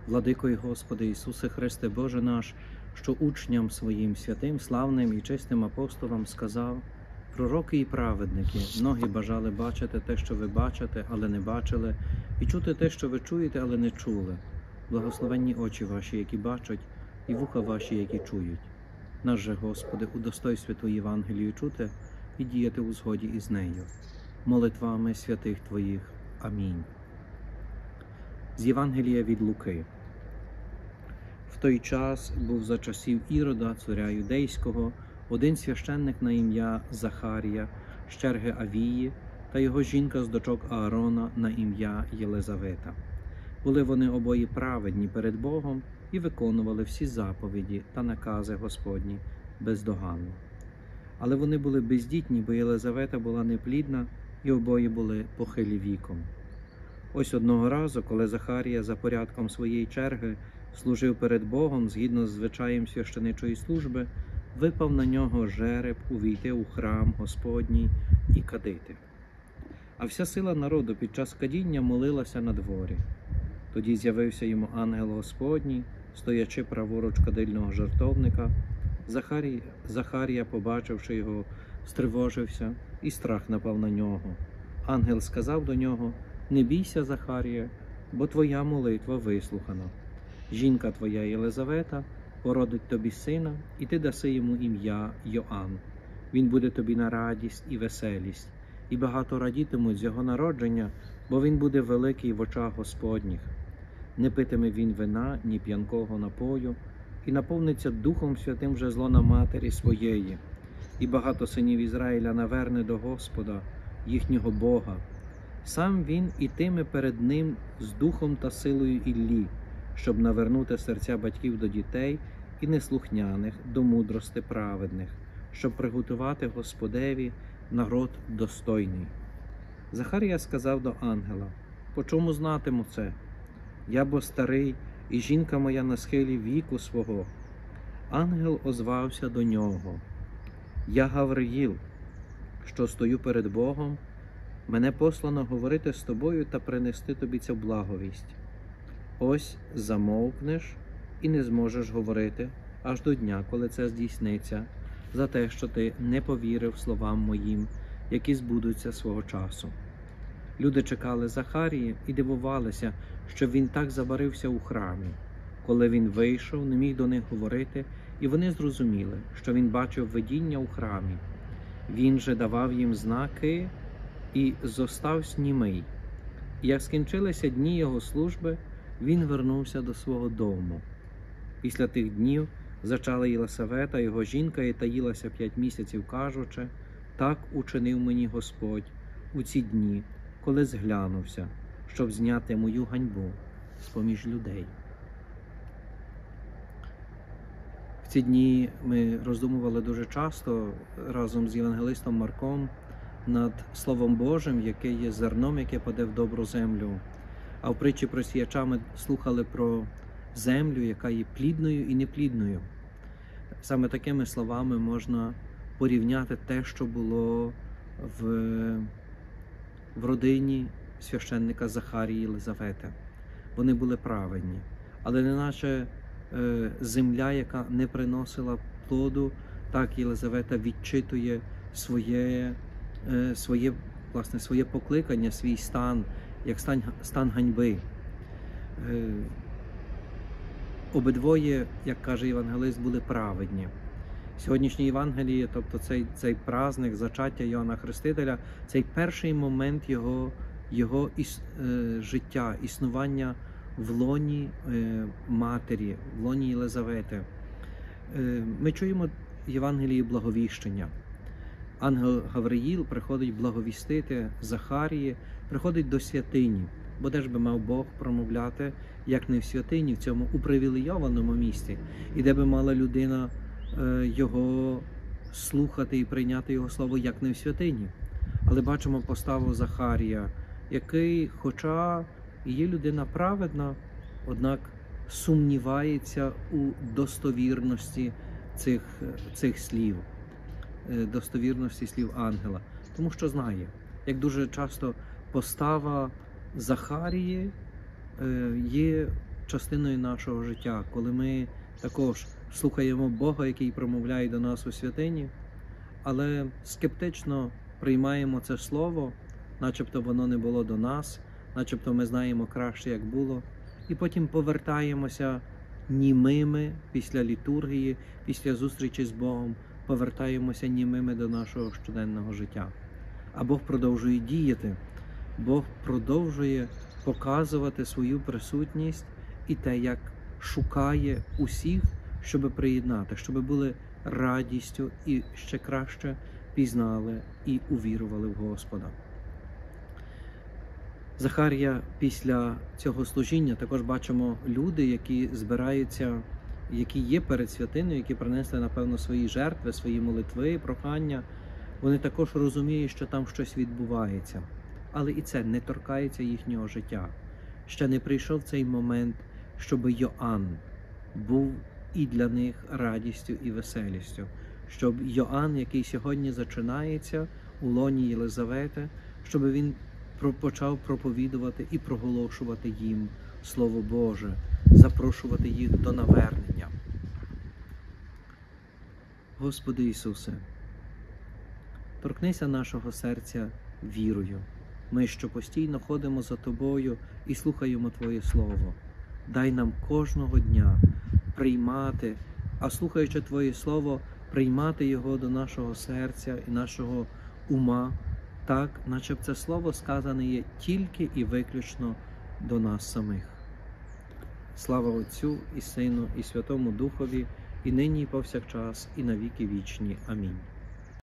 Владико і Господи Ісусе Христе, Боже наш, що учням своїм святим, славним і чистим апостолам сказав: пророки і праведники, многі бажали бачити те, що ви бачите, але не бачили, і чути те, що ви чуєте, але не чули. Благословенні очі ваші, які бачать, і вуха ваші, які чують. Наш же, Господи, удостой святу Євангелію чути і діяти у згоді із нею. Молитвами святих Твоїх. Амінь. З Євангелія від Луки. В той час був за часів Ірода, царя Юдейського, один священник на ім'я Захарія, з черги Авії, та його жінка з дочок Аарона на ім'я Єлизавета. Були вони обоє праведні перед Богом і виконували всі заповіді та накази Господні бездоганно. Але вони були бездітні, бо Єлизавета була неплідна, і обоє були похилі віком. Ось одного разу, коли Захарія за порядком своєї черги служив перед Богом згідно з звичаєм священичої служби, випав на нього жереб увійти у храм Господній і кадити. А вся сила народу під час кадіння молилася на дворі. Тоді з'явився йому ангел Господній, стоячи праворуч кадильного жертовника. Захарія, побачивши його, стривожився, і страх напав на нього. Ангел сказав до нього: «Не бійся, Захарія, бо твоя молитва вислухана. Жінка твоя Єлизавета породить тобі сина, і ти даси йому ім'я Йоанн. Він буде тобі на радість і веселість, і багато радітимуть з його народження, бо він буде великий в очах Господніх. Не питиме він вина, ні п'янкого напою, і наповниться Духом Святим вже злона матері своєї. І багато синів Ізраїля наверне до Господа, їхнього Бога. Сам він ітиме перед ним з духом та силою Іллі, щоб навернути серця батьків до дітей і неслухняних до мудрости праведних, щоб приготувати Господеві народ достойний». Захарія сказав до ангела: «По чому знатиму це? Я бо старий, і жінка моя на схилі віку свого». Ангел озвався до нього: «Я Гавриїл, що стою перед Богом. Мене послано говорити з тобою та принести тобі цю благовість. Ось замовкнеш і не зможеш говорити аж до дня, коли це здійсниться, за те, що ти не повірив словам моїм, які збудуться свого часу». Люди чекали Захарії і дивувалися, що він так забарився у храмі. Коли він вийшов, не міг до них говорити, і вони зрозуміли, що він бачив видіння у храмі. Він же давав їм знаки і зостався німий. І як скінчилися дні його служби, він вернувся до свого дому. Після тих днів зачала Єлисавета, його жінка, і таїлася 5 місяців, кажучи: «Так учинив мені Господь у ці дні, коли зглянувся, щоб зняти мою ганьбу з-поміж людей». В ці дні ми роздумували дуже часто разом з євангелистом Марком над Словом Божим, яке є зерном, яке паде в добру землю. А в притчі про сіяча ми слухали про землю, яка є плідною і неплідною. Саме такими словами можна порівняти те, що було в родині священника Захарії і Єлизавети. Вони були праведні, але неначе земля, яка не приносила плоду, так Єлизавета відчитує своє покликання, свій стан, як стан ганьби. Обидвоє, як каже євангелист, були праведні. Сьогоднішнє Євангеліє, тобто цей праздник зачаття Йоанна Хрестителя, цей перший момент його життя, існування в лоні матері, в лоні Єлизавети. Ми чуємо Євангелії благовіщення. Ангел Гавриїл приходить благовістити Захарії, приходить до святині, бо де ж би мав Бог промовляти, як не в святині, в цьому упривілейованому місці, і де би мала людина його слухати і прийняти його слово, як не в святині. Але бачимо поставу Захарія, який, хоча є людина праведна, однак сумнівається у достовірності цих слів, достовірності слів ангела. Тому що знає, як дуже часто постава Захарії є частиною нашого життя, коли ми також слухаємо Бога, який промовляє до нас у святині, але скептично приймаємо це слово, начебто воно не було до нас, начебто ми знаємо краще, як було, і потім повертаємося німими після літургії, після зустрічі з Богом, повертаємося німими до нашого щоденного життя. А Бог продовжує діяти, Бог продовжує показувати свою присутність і те, як шукає усіх, щоб приєднати, щоб були радістю і ще краще пізнали і увірували в Господа. Захарія після цього служіння також бачимо люди, які збираються, які є перед святиною, які принесли, напевно, свої жертви, свої молитви, прохання. Вони також розуміють, що там щось відбувається. Але і це не торкається їхнього життя. Ще не прийшов цей момент, щоб Йоанн був і для них радістю і веселістю. Щоб Йоанн, який сьогодні зачинається у лоні Єлизавети, щоб він почав проповідувати і проголошувати їм Слово Боже, запрошувати їх до навернення. Господи Ісусе, торкнися нашого серця вірою. Ми, що постійно ходимо за Тобою і слухаємо Твоє Слово. Дай нам кожного дня приймати, а слухаючи Твоє Слово, приймати його до нашого серця і нашого ума, так, наче б це Слово сказане є тільки і виключно до нас самих. Слава Отцю і Сину і Святому Духові, і нині, і повсякчас, і на віки вічні. Амінь.